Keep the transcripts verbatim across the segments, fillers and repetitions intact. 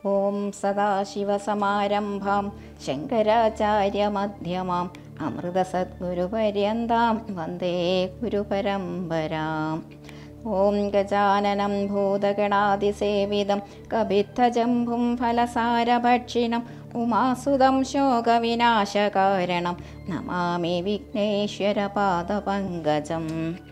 ഓം സദാശിവസമാരംഭാം ശങ്കരാചാര്യമധ്യമാം അമൃതസദ്ഗുരുപര്യന്താം വന്ദേ ഗുരുപരമ്പരാം. ഓം ഗജാനനം ഭൂതഗണാതിസേവിതം കപിത്തജംബും ഫലസാരഭക്ഷിണം ഉമാസുതം ശോകവിനാശകാരണം നമാമി വിഘ്നേശ്വരപാദപങ്കജം.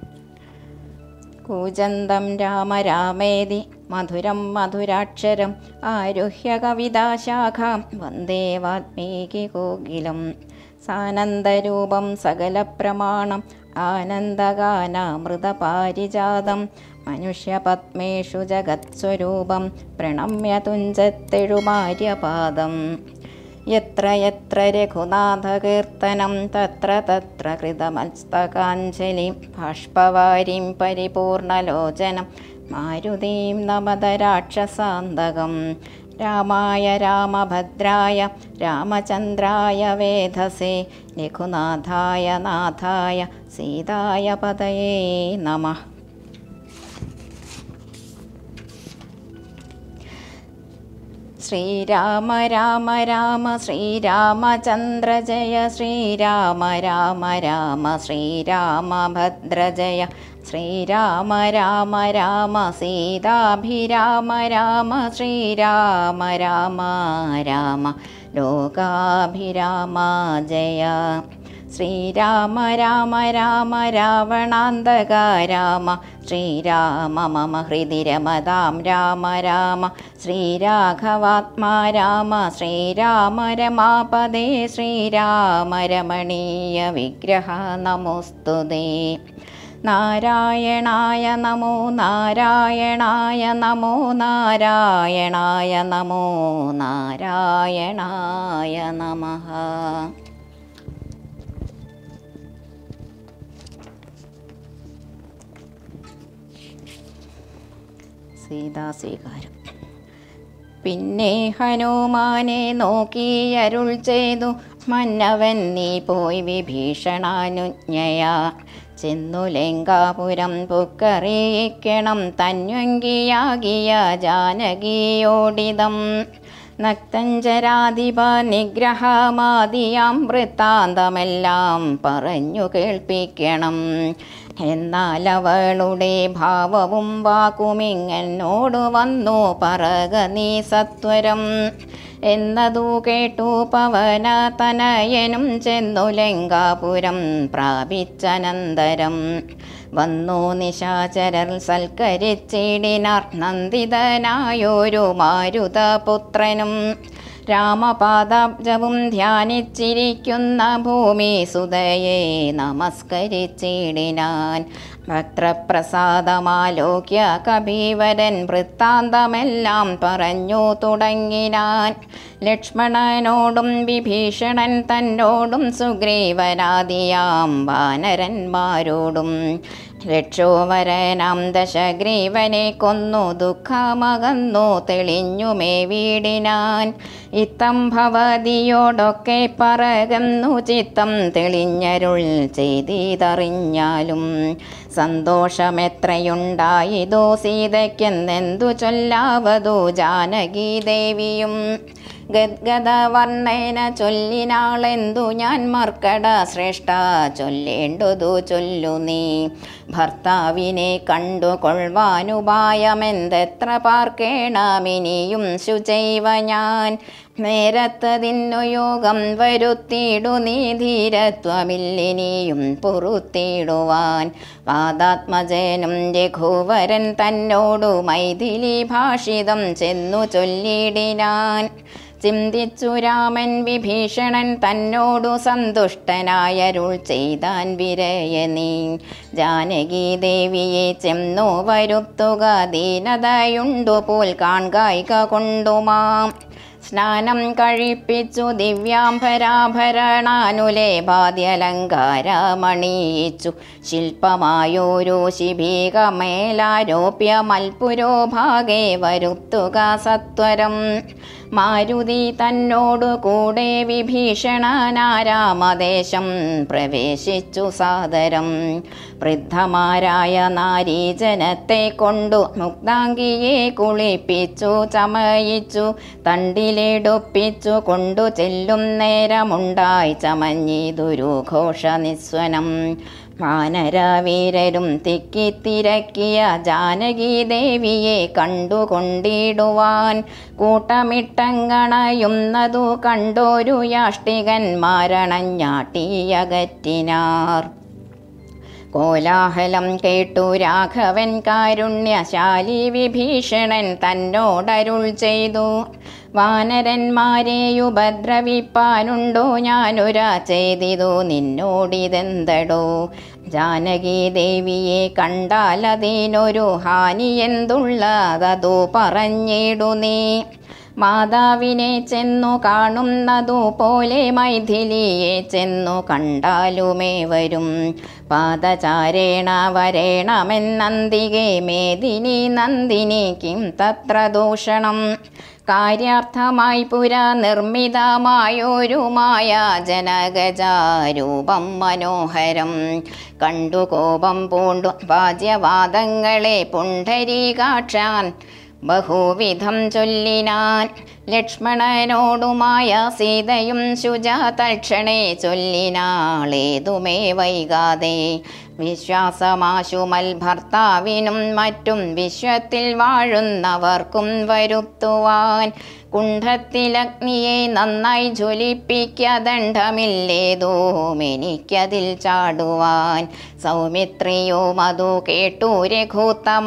കൂജന്തം രാമ രാമേതി മധുരം മധുരാക്ഷരം ആരുഹ്യ കവിതാശാഖാം വന്ദേ വാൽമീകികോകിലം. സാനന്ദരൂപം സകലപ്രമാണം ആനന്ദഗാനാമൃതപാരിജാതം മനുഷ്യപത്മേഷു ജഗത്സ്വരൂപം പ്രണമ്യ തുഞ്ചത്തെഴുമാര്യപാദം. യത്ര യത്ര രഘുനാഥകീർത്തനം തത്ര തത്ര കൃതമസ്തകാഞ്ജലിം ബാഷ്പവാരിം പരിപൂർണലോചനം മാരുതീം നമത രാക്ഷസാന്തകം. രാമായ രാമഭദ്രായ രാമചന്ദ്രായ വേധസേ രഘുനാഥായ നാഥായ സീതായ പതയേ നമഃ. ശ്രീരാമ രാമ രാമ ശ്രീരാമചന്ദ്ര ജയ ശ്രീരാമ രാമ രാമ ശ്രീരാമഭദ്ര ജയ ശ്രീരാമ രാമ രാമ സീതാഭിരാമ രാമ ശ്രീരാമ രാമ രാമ ലോകാഭിരാമ ജയ. ശ്രീരാമ രാമ രാമ രാവണാന്തക രാമ ശ്രീരാമ മമ ഹൃദി രമതാം രാമ രാമ ശ്രീരാഘവാത്മാ രാമ ശ്രീരാമ രമാപദേ ശ്രീരാമ രമണീയ വിഗ്രഹ നമോസ്തുതേ. നാരായണായ നമോ നാരായണായ നമോ നാരായണായ നമോ നാരായണായ നമഃ. സീതാസ്വീകാരം. പിന്നെ ഹനുമാനെ നോക്കി അരുൾ ചെയ്തു മന്നവൻ നീ പോയി വിഭീഷണാനുജ്ഞയാ ചെന്നു ലങ്കാപുരം പുക്കറിയിക്കണം തന്വങ്കിയാകിയ ജാനകിയോടിതം. നക്തഞ്ചരാധിപ നിഗ്രഹമാദിയാം വൃത്താന്തമെല്ലാം പറഞ്ഞു കേൾപ്പിക്കണം. എന്നാൽ അവളുടെ ഭാവവും വാക്കുമിങ്ങനോടു വന്നു പറക നീ സത്വരം എന്നതു കേട്ടു പവന തനയനും ചെന്നു ലങ്കാപുരം പ്രാപിച്ചനന്തരം വന്നു നിശാചരർ സൽക്കരിച്ചിടിനാർ നന്ദിതനായൊരു മാരുതപുത്രനും. രാമപാദാബ്ജവും ധ്യാനിച്ചിരിക്കുന്ന ഭൂമി സുതയെ നമസ്കരിച്ചിടിനാൻ. ഭക്തപ്രസാദമാലോക്യ കപീവരൻ വൃത്താന്തമെല്ലാം പറഞ്ഞു തുടങ്ങിനാൻ. ലക്ഷ്മണനോടും വിഭീഷണൻ തന്നോടും സുഗ്രീവനാദിയാം വാനരന്മാരോടും രക്ഷോവരനാം ദശഗ്രീവനെ കൊന്നു ദുഃഖമകന്നു തെളിഞ്ഞുമേ വീടിനാൻ. ഇത്തം ഭവതിയോടൊക്കെ പറകുന്നു ചിത്തം തെളിഞ്ഞരുൾ ചെയ്തിതറിഞ്ഞാലും സന്തോഷമെത്രയുണ്ടായതോ സീതയ്ക്കെന്നെന്തു ചൊല്ലാവതോ ജാനകി ദേവിയും. ഗദ്ഗദവർണ്ണേന ചൊല്ലിനാളെന്തു ഞാൻ മർക്കട ശ്രേഷ്ഠ ചൊല്ലേണ്ടതു ചൊല്ലു നീ. ഭർത്താവിനെ കണ്ടുകൊള്ളുവാനുപായമെന്തെത്ര പാർക്കേണമിനിയും ശുചൈവ ഞാൻ. നേരത്തതിന്നു യോഗം വരുത്തിയിടു നീ ധീരത്വമില്ലിനിയും പൊറുത്തിടുവാൻ. പാദാത്മജനും രഘുവരൻ തന്നോടു മൈഥിലി ഭാഷിതം ചെന്നു ചൊല്ലിടിനാൻ. ചിന്തിച്ചു രാമൻ വിഭീഷണൻ തന്നോടു സന്തുഷ്ടനായരുൾ ചെയ്താൻ വിരയനീ. ജാനകി ദേവിയെ ചെന്നു വരുത്തുക ദീനതയുണ്ടു പോൽ കാൺകായിക കൊണ്ടുമാം. സ്നാനം കഴിപ്പിച്ചു ദിവ്യാംബരാഭരണാനുലേപാദ്യലങ്കാരമണിയിച്ചു ശില്പമായോരോ ശിബീകമേലാരോപ്യ മൽപുരോ ഭാഗേ വരുത്തുക സത്വരം മാരുതി തന്നോടു കൂടെ വിഭീഷണനാരാമദേശം പ്രവേശിച്ചു സാദരം വൃദ്ധമാരായ നാരീജനത്തെ കൊണ്ടു മുക്താംഗിയെ കുളിപ്പിച്ചു ചമയിച്ചു തണ്ടിലെടുപ്പിച്ചു കൊണ്ടു ചെല്ലും നേരമുണ്ടായി ചമഞ്ഞിതൊരു ഘോഷ നിസ്വനം വാനരവീരരും തിക്കിത്തിരക്കിയ ജാനകി ദേവിയെ കണ്ടുകൊണ്ടിടുവാൻ കൂട്ടമിട്ടങ്ങണയുന്നതു കണ്ടോരു യാഷ്ടികന്മാരണഞ്ഞാട്ടിയകറ്റിനാർ കോലാഹലം കേട്ടു രാഘവൻ കാരുണ്യശാലി വിഭീഷണൻ തന്നോടരുൾ ചെയ്തു വാനരന്മാരെയുപദ്രവിപ്പാനുണ്ടോ ഞാനൊര ചെയ്തിതു നിന്നോടിതെന്തടോ ജാനകി ദേവിയെ കണ്ടാലതിനൊരു ഹാനി എന്തുള്ളതതു പറഞ്ഞിടു നീ മാതാവിനെ ചെന്നു കാണുന്നതു പോലെ മൈഥിലിയെ ചെന്നു കണ്ടാലുമേ വരും പാദചാരേണ വരേണമെന്നന്തികെ മേദിനി നന്ദിനി കിം തത്ര ദൂഷണം കാര്യാർത്ഥമായി പുരാ നിർമ്മിതമായൊരു മായാ ജനകജാരൂപം മനോഹരം കണ്ടു കോപം പൂണ്ടു വാദ്യവാദങ്ങളെ പുണ്ഡരീകാക്ഷാൻ ബഹുവിധം ചൊല്ലിനാൻ ലക്ഷ്മണനോടുമായ സീതയും ശുച തൽക്ഷണേ ചൊല്ലിനാളേതുമേ വൈകാതെ വിശ്വാസമാശുമൽ ഭർത്താവിനും മറ്റും വിശ്വത്തിൽ വാഴുന്നവർക്കും വരുത്തുവാൻ കുണ്ഠത്തിലഗ്നിയെ നന്നായി ജ്വലിപ്പിക്കദണ്ഡമില്ലേതോം എനിക്കതിൽ ചാടുവാൻ സൗമിത്രിയോ മധു കേട്ടു രഘുത്തമ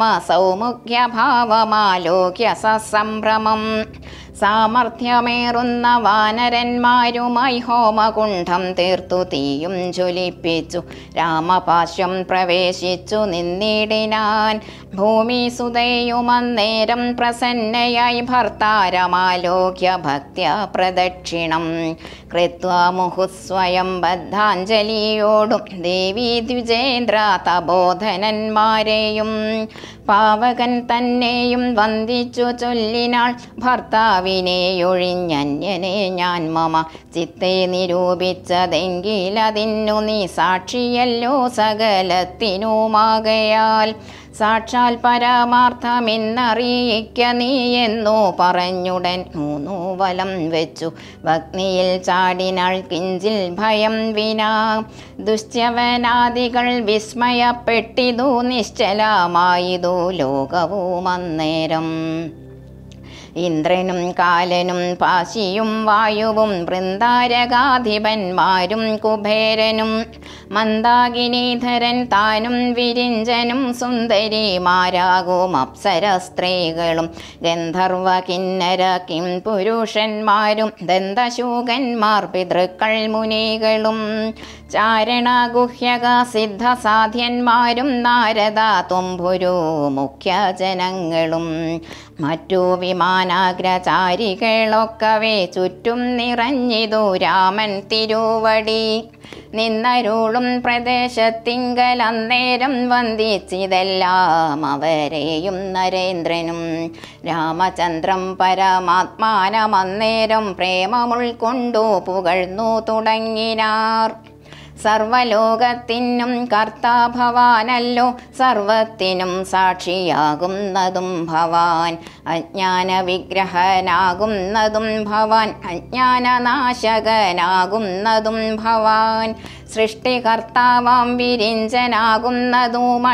സൗമുഖ്യഭാവമാലോക്യ സസംഭ്രമം സാമർഥ്യമേറുന്ന വാനരന്മാരുമായി ഹോമകുണ്ഠം തീർത്തു തീയും ജ്വലിപ്പിച്ചു രാമപാശ്യം പ്രവേശിച്ചു നിന്നിടിനാൻ ഭൂമി സുതയുമന്നേരം പ്രസന്നയായി ഭർത്താരമാലോക്യ ഭക്ത്യ പ്രദക്ഷിണം കൃത്വാ മുഹുസ്വയം ബദ്ധാഞ്ജലിയോടും ദേവി ദ്വിജേന്ദ്ര തബോധനന്മാരെയും പാവകൻ തന്നെയും വന്ദിച്ചു ചൊല്ലിനാൾ ഭർത്താവിനെയൊഴിഞ്ഞന്യനെ ഞാൻ മമ ചിത്തെ നിരൂപിച്ചതെങ്കിലതിന്നു നീ സാക്ഷിയല്ലോ സകലത്തിനുമാകയാൽ സാക്ഷാൽ പരമാർത്ഥമെന്നറിയിക്ക നീ എന്നു പറഞ്ഞുടൻ മൂന്നു വലം വെച്ചു ഭഗ്നിയിൽ ചാടിനാൾ കിഞ്ചിൽ ഭയം വിനാ ദുശ്യവനാദികൾ വിസ്മയപ്പെട്ടിതു നിശ്ചലമായിതു ലോകവും അന്നേരം ഇന്ദ്രനും കാലനും പാശിയും വായുവും വൃന്ദാരകാധിപന്മാരും കുബേരനും മന്ദാകിനീധരൻ താനും വിരിഞ്ചനും സുന്ദരിമാരാകും അപ്സര സ്ത്രീകളും ഗന്ധർവ കിന്നര കിം പുരുഷന്മാരും ദന്തശൂകന്മാർ പിതൃക്കൾ മുനികളും ചാരണ ഗുഹ്യക സിദ്ധസാധ്യന്മാരും നാരദ തുംഭുരു മുഖ്യജനങ്ങളും മറ്റു വിമാനാഗ്രചാരികളൊക്കവേ ചുറ്റും നിറഞ്ഞിതു രാമൻ തിരുവടി നിന്നരുളും പ്രദേശത്തിങ്കൽ അന്നേരം വന്ദിച്ചിതെല്ലാം അവരെയും നരേന്ദ്രനും രാമചന്ദ്രം പരമാത്മാനമന്നേരം പ്രേമമുൾക്കൊണ്ടു പുകഴ്ന്നു തുടങ്ങിനാർ സർവലോകത്തിനും കർത്താഭവാനല്ലോ സർവത്തിനും സാക്ഷിയാകുന്നതും ഭവാൻ അജ്ഞാന വിഗ്രഹനാകുന്നതും ഭവാൻ അജ്ഞാനനാശകനാകുന്നതും ഭവാൻ സൃഷ്ടികർത്താവാം വിരിഞ്ചനാകുന്നതും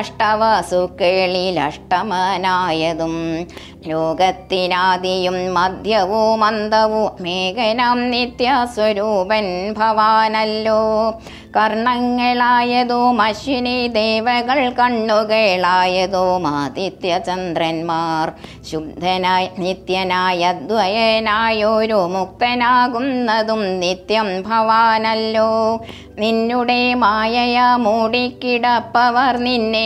അഷ്ടവസുക്കളിലഷ്ടമനായതും ലോകത്തിനാദിയും മധ്യവും അന്തവും മേഘനാം നിത്യസ്വരൂപൻ ഭവാനല്ലോ കർണങ്ങളായതും അശ്വിനി ദേവകൾ കണ്ണുകളായതും ആദിത്യചന്ദ്രന്മാർ ശുദ്ധനായി നിത്യനായ ദ്വയനായൊരു മുക്തനാകുന്നതും നിത്യം ഭവാനല്ലോ നിൻ നിന്നുടെ മായയ മൂടിക്കിടപ്പവർ നിന്നെ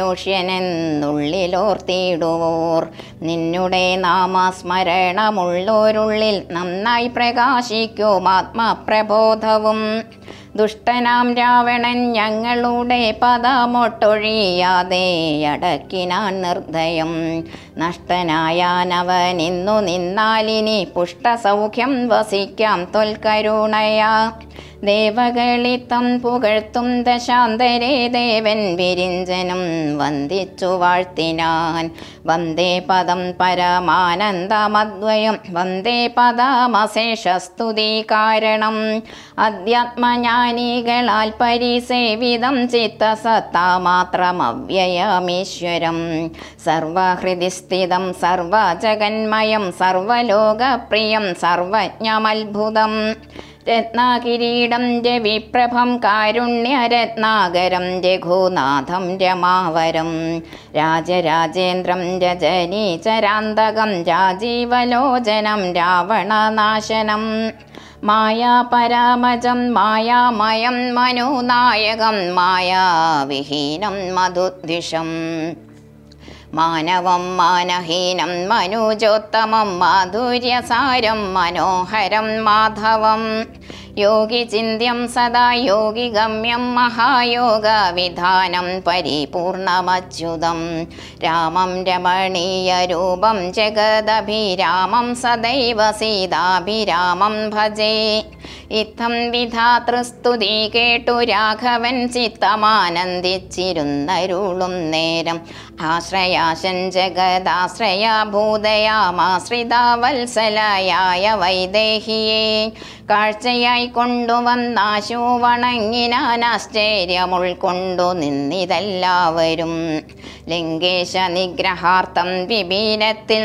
മനുഷ്യനെന്നുള്ളിലോർത്തിടുവോർ. നിന്നുടെ നാമസ്മരണമുള്ളോരുള്ളിൽ നന്നായി പ്രകാശിക്കും ആത്മപ്രബോധവും. ദുഷ്ടനാം രാവണൻ ഞങ്ങളുടെ പദമൊട്ടൊഴിയാതെ അടക്കിനാൻ നിർദ്ദയം. നഷ്ടനായാനവൻ ഇന്നു നിന്നാലിനി പുഷ്ടസൗഖ്യം വസിക്കാം തൊൽക്കരുണയാ. ദേവകളിത്തം പുകഴ്ത്തും ദശാന്തരേ ദേവൻ വിരിഞ്ചനും വന്ദിച്ചു വാഴ്ത്തിനാൻ. വന്ദേ പദം പരമാനന്ദമദ്വയം വന്ദേ പദമശേഷസ്തുതി കാരണം. അധ്യാത്മജ്ഞാനികളാൽ പരിസേവിതം ചിത്തസത്താമാത്രമവ്യയമീശ്വരം. സർവഹൃദിസ്ഥിതം സർവജഗന്മയം സർവലോകപ്രിയം സർവജ്ഞമത്ഭുതം. രത്നാകിരീടം രവിപ്രഭം കാരുണ്യരത്നാകരം രഘുനാഥം രമാവരം. രാജരാജേന്ദ്രം രജനീചരാന്തകം രാജീവലോചനം രാവണനാശനം. മായാപരാമജം മായാമയം മനോനായകം മായാവിഹീനം മധുദ്വിഷം. മാനവം മാനഹീനം മനോജോത്തമം മാധുര്യസാരം മനോഹരം മാധവം. യോഗിചിന്യം സദാ യോഗിഗമ്യം മഹായോഗ വിധാനം പരിപൂർണമച്യുതം. രാമം രമണീയരൂപം ജഗദഭിരാമം സദൈവ സീതാഭിരാമം ഭജേ. ഇത്തം വിധാതൃസ്തുതി കേട്ടു രാഘവൻ ചിത്തമാനന്ദിച്ചിരുന്നരുളും നേരം. ആശ്രയാശൻ ജഗദാശ്രയാഭൂതയാമാശ്രിതാവത്സലയായ വൈദേഹിയെ കാഴ്ചയായി കൊണ്ടുവന്നാശു വണങ്ങിനാൻ. ആശ്ചര്യമുൾക്കൊണ്ടു നിന്നിതെല്ലാവരും. ലങ്കേശ നിഗ്രഹാർത്ഥം വിപീനത്തിൽ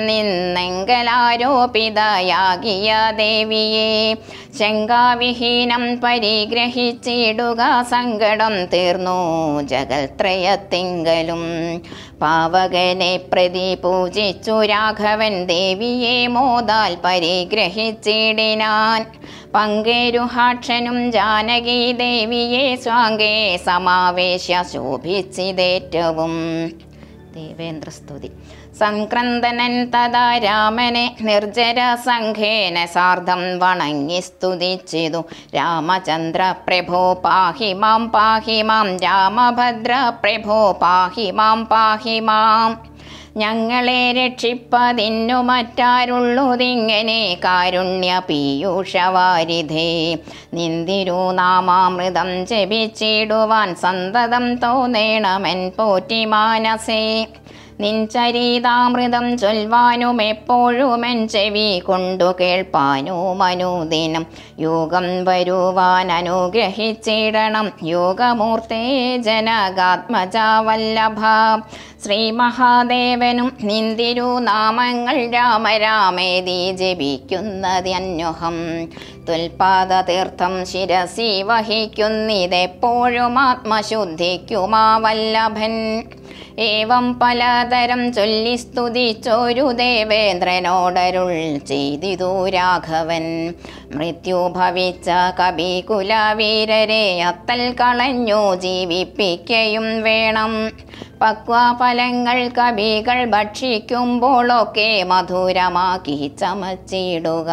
നിന്നെങ്കലാരോപിതയാകിയ ദേവിയെ ശങ്കാവിഹീനം പരിഗ്രഹിച്ചിടുക. സങ്കടം തീർന്നു ജഗൽത്രയത്തിങ്കലും. പാവകനെ പ്രതി പൂജിച്ചു രാഘവൻ ദേവിയെ മോദാൽ പരിഗ്രഹിച്ചിടിനാൻ. പങ്കേരുഹാക്ഷനും ജാനകി ദേവിയെ സ്വാംഗേ സമാവേശ്യ ശോഭിച്ചിതേറ്റവും. ദേവേന്ദ്രസ്തുതി. സംക്രന്ദനൻ തഥാ രാമനെ നിർജ്ജര സംഘേന സാർദ്ധം വണങ്ങി സ്തുതിച്ചിതു. രാമചന്ദ്ര പ്രഭോ പാഹി മാം പാഹി മാം രാമഭദ്ര പ്രഭോ പാഹി മാം പാഹി മാം. ഞങ്ങളെ രക്ഷിപ്പതിന്നു മറ്റാരുള്ളതിങ്ങനെ കാരുണ്യ പീയൂഷവാരിധേ. നിന്തിരുനാമാമൃതം ജപിച്ചിടുവാൻ സന്തതം തോന്നേണമെൻ പോറ്റി മാനസേ. നിൻചരിതാമൃതം ചൊൽവാനും എപ്പോഴുമെൻ ചെവി കൊണ്ടു കേൾപ്പാനും അനുദിനം. യോഗം വരുവാൻ അനുഗ്രഹിച്ചിടണം യോഗമൂർത്തേ ജനകാത്മജാവല്ലഭ. ശ്രീ മഹാദേവനും നിന്തിരുനാമങ്ങൾ രാമ രാമേതി ജപിക്കുന്നതന്യോഹം. തുൽപാദതീർത്ഥം ശിരസി വഹിക്കുന്നിതെപ്പോഴും ആത്മശുദ്ധിക്കുമാ വല്ലഭൻ. ഏവം പലതരം ചൊല്ലി സ്തുതിച്ചൊരു ദേവേന്ദ്രനോടരുൾ ചെയ്തിതു രാഘവൻ. മൃത്യു ഭവിച്ച കപികുലവീരരെ അത്തൽ കളഞ്ഞു ജീവിപ്പിക്കയും വേണം. പക്വഫലങ്ങൾ കവികൾ ഭക്ഷിക്കുമ്പോഴൊക്കെ മധുരമാക്കി ചമച്ചിടുക.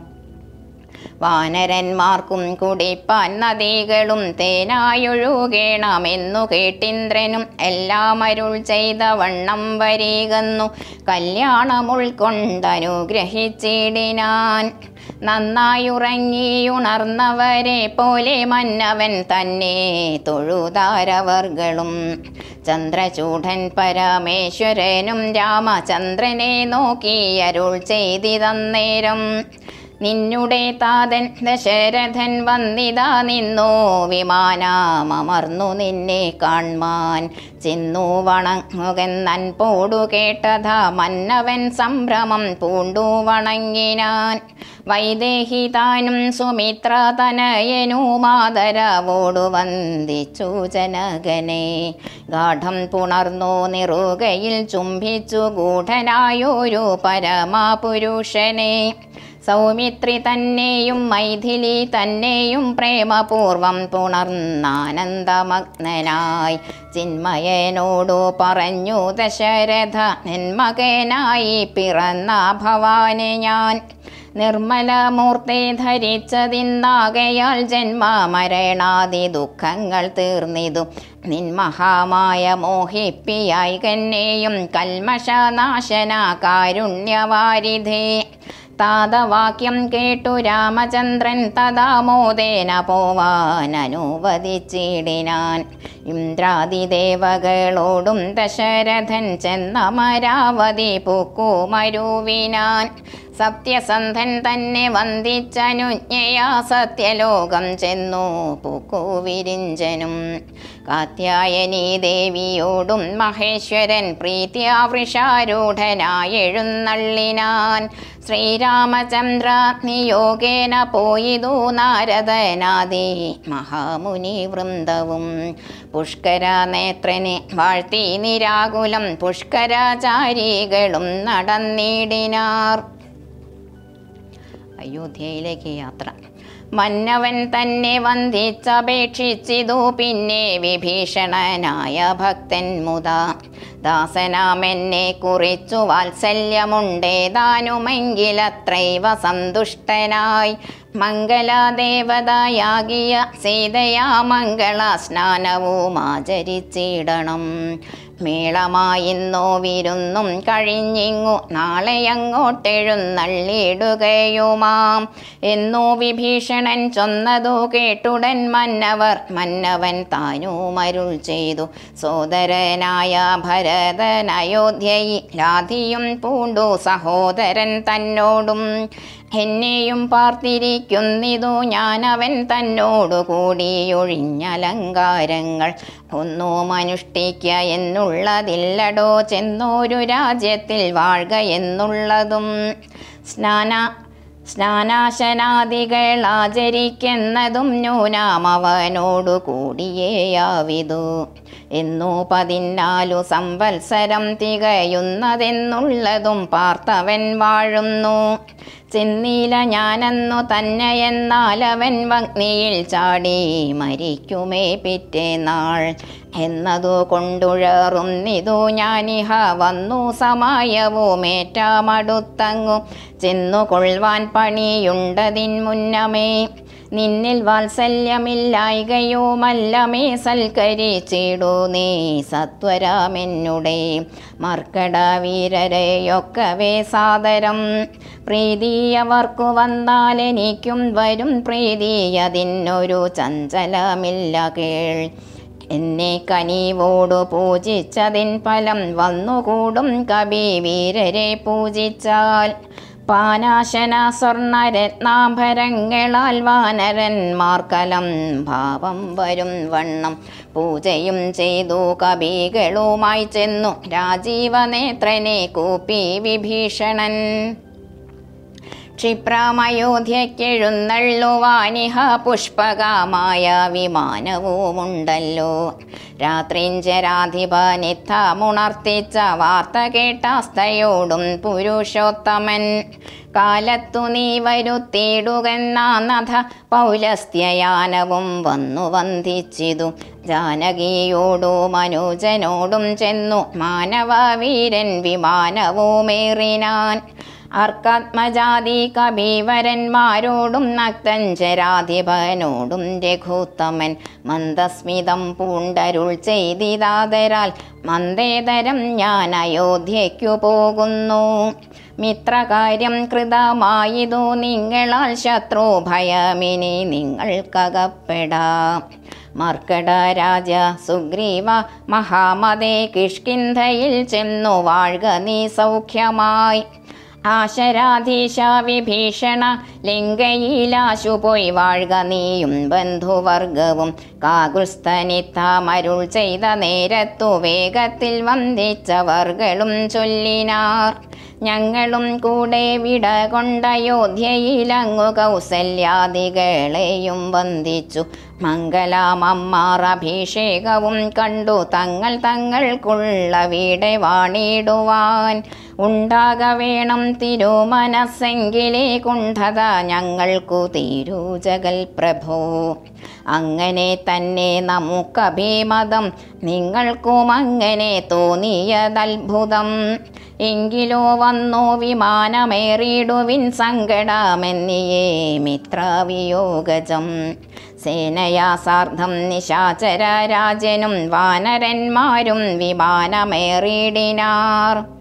വാനരന്മാർക്കും കുടിപ്പാൻ നദികളും തേനായൊഴുകേണമെന്നു കേട്ടിന്ദ്രനും എല്ലാം അരുൾ ചെയ്ത വണ്ണം വരികന്നു. കല്യാണമുൾക്കൊണ്ടനുഗ്രഹിച്ചിടിനാൻ. നന്നായുറങ്ങിയുണർന്നവരെ പോലെ മന്നവൻ തന്നെ തൊഴുതാരവർകളും. ചന്ദ്രചൂഢൻ പരമേശ്വരനും രാമചന്ദ്രനെ നോക്കി അരുൾ ചെയ്തിതന്നേരം. നിന്നുടെ താതൻ ദശരഥൻ വന്നിതാ നിന്നു വിമാനമർന്നു നിന്നെ കാൺമാൻ. ചെന്നു വണങ്ങുകെന്നൻപോടു കേട്ടതാ മന്നവൻ സംഭ്രമം പൂണ്ടു വണങ്ങിനാൻ. വൈദേഹി താനും സുമിത്ര തനയനുമാദരവോടു വന്ദിച്ചു ജനകനെ. ഗാഠം പുണർന്നു നിറുകയിൽ ചുംബിച്ചു ഗൂഢനായൊരു പരമപുരുഷനെ. സൗമിത്രി തന്നെയും മൈഥിലി തന്നെയും പ്രേമപൂർവം പുണർന്നാനന്ദമഗ്നനായി ചിന്മയനോടു പറഞ്ഞു ദശരഥ നിന്മകനായി പിറന്ന ഭവാനെ ഞാൻ നിർമ്മലമൂർത്തി ധരിച്ചതിന്നാകയാൽ ജന്മ മരണാദി ദുഃഖങ്ങൾ തീർന്നിതു നിൻ മഹാമായ മോഹിപ്പിയായി കന്നെയും കൽമഷനാശന കാരുണ്യവാരിധേ താതവാക്യം കേട്ടു രാമചന്ദ്രൻ തഥാമോദേന പോവാനനുവദിച്ചിടിനാൻ ഇന്ദ്രാദിദേവകളോടും ദശരഥൻ ചെന്നമരാവതി പൂക്കുമരുവിനാൻ സത്യസന്ധൻ തന്നെ വന്ദിച്ചനുജ്ഞയാ സത്യലോകം ചെന്നു പൂക്കുവിരിഞ്ചനും കാത്യായനീ ദേവിയോടും മഹേശ്വരൻ പ്രീത്യാ വൃഷാരൂഢനായെഴുന്നള്ളിനാൻ ശ്രീരാമചന്ദ്ര നിയോഗേന പോയിതു നാരദനാദി മഹാമുനി വൃന്ദവും പുഷ്കര നേത്രനെ വാഴ്ത്തി നിരാകുലം പുഷ്കരാചാരികളും നടന്നിടിനാർ. അയോധ്യയിലേക്ക് യാത്ര. മന്നവൻ തന്നെ വന്ദിച്ചപേക്ഷിച്ചിതു പിന്നെ വിഭീഷണനായ ഭക്തൻ മുതാ ദാസനാമെന്നെ കുറിച്ചു വാത്സല്യമുണ്ടേതാനുമെങ്കിലത്രൈവ സന്തുഷ്ടനായി മംഗളദേവതയാകിയ സീതയാ മംഗള സ്നാനവും ആചരിച്ചിടണം. മേളമായിന്നോ വിരുന്നും കഴിഞ്ഞിങ്ങു നാളെയങ്ങോട്ടെഴുന്നള്ളിടുകയുമാം എന്നു വിഭീഷണൻ ചൊന്നതു കേട്ടുടൻ മന്നവർ മന്നവൻ താനുമരുൾ ചെയ്തു സോദരനായ ഭരതൻ അയോധ്യയിലാധിയും പൂണ്ടു സഹോദരൻ തന്നോടും എന്നെയും പാർത്തിരിക്കുന്നിതു ഞാനവൻ തന്നോടു കൂടിയൊഴിഞ്ഞലങ്കാരങ്ങൾ ഒന്നും അനുഷ്ഠിക്ക എന്നുള്ളതില്ലടോ ചെന്നോരു രാജ്യത്തിൽ വാഴ്ക എന്നുള്ളതും സ്നാന സ്നാനാശനാദികൾ ആചരിക്കുന്നതും ന്യൂനാമവനോടു കൂടിയേയാവിതു എന്നു പതിനാലു സംവത്സരം തികയുന്നതെന്നുള്ളതും പാർത്തവൻ വാഴുന്നു. ചെന്നീല ഞാനെന്നു തന്നെയെന്നാലവൻ വഗ്നിയിൽ ചാടി മരിക്കുമേ പിറ്റേനാൾ എന്നതു കൊണ്ടുഴറുന്നിതു ഞാനിഹ വന്നു സമയവുമേറ്റാമടുത്തങ്ങു ചെന്നു കൊള്ളുവാൻ പണിയുണ്ടതിൻ മുന്നമേ നിന്നിൽ വാത്സല്യമില്ലായ്കയുമല്ലമേ സൽക്കരിച്ചിടൂ നീ സത്വരാമെന്നുടെ മർക്കടവീരരെയൊക്കവേ സാദരം പ്രീതിയവർക്കു വന്നാലെനിക്കും വരും പ്രീതിയതിനൊരു ചഞ്ചലമില്ല കേൾ എന്നെ കനിവോടു പൂജിച്ചതിൻ ഫലം വന്നുകൂടും കബീവീരരെ പൂജിച്ചാൽ പാനാശന സ്വർണരത്നാഭരങ്ങളാൽ വാനരന്മാർക്കലം ഭാവം വരും വണ്ണം പൂജയും ചെയ്തു കവികളുമായി ചെന്നു രാജീവനേത്രനെ കൂപ്പി വിഭീഷണൻ ക്ഷിപ്രമയോധ്യക്കെഴുന്നള്ളുവാനിഹ പുഷ്പകമായ വിമാനവുമുണ്ടല്ലോ. രാത്രിഞ്ചരാധിപനിത്തമുണർത്തിച്ച വാർത്ത കേട്ടാസ്തയോടും പുരുഷോത്തമൻ കാലത്തു നീ വരുത്തിയിടുകെന്നാഥ പൗലസ്ത്യയാനവും വന്നു വന്ദിച്ചിതു ജാനകിയോടും അനുജനോടും ചെന്നു മാനവവീരൻ വിമാനവുമേറിനാൻ. അർക്കാത്മജാതി കബീവരന്മാരോടും നക്തഞ്ചരാധിപനോടും രഘുത്തമൻ മന്ദസ്മിതം പൂണ്ടരുൾ ചെയ്തിതാതരാൽ മന്ദേതരം ഞാൻ അയോധ്യയ്ക്കു പോകുന്നു. മിത്രകാര്യം കൃതമായതു നിങ്ങളാൽ ശത്രുഭയമിനി നിങ്ങൾക്കകപ്പെടാം. മർക്കടരാജ സുഗ്രീവ മഹാമതേ കിഷ്കിന്ധയിൽ ചെന്നു വാഴ്ക നീ സൗഖ്യമായി. ആശരാധീശ വിഭീഷണ ലിംഗയിലാശു പോയി വാഴ്ക നീയും ബന്ധുവർഗവും. കാകുൽസ്ഥനിത്താമരുൾ ചെയ്ത നേരത്തു വേഗത്തിൽ വന്ദിച്ചവർകളും ചൊല്ലിനാർ. ഞങ്ങളും കൂടെ വിട കൊണ്ടയോധ്യയിലങ്ങു കൗസല്യാദികളെയും വന്ദിച്ചു മംഗലാമമ്മാർ അഭിഷേകവും കണ്ടു തങ്ങൾ തങ്ങൾക്കുള്ള വീടെ വാണിടുവാൻ. ഉണ്ടാക വേണം തിരുമനസ്സെങ്കിലേ കുണ്ഠത ഞങ്ങൾക്കു തീരൂ ജഗൽ പ്രഭോ. അങ്ങനെ തന്നെ നമുക്കഭിമതം, നിങ്ങൾക്കും അങ്ങനെ തോന്നിയതത്ഭുതം. എങ്കിലോ വന്നോ വിമാനമേറിടുവിൻ സങ്കടമെന്നിയേ മിത്രവിയോഗജം. സേനയാ സാർദ്ധം നിശാചര രാജനും വാനരന്മാരും വിമാനമേറിടിനാർ.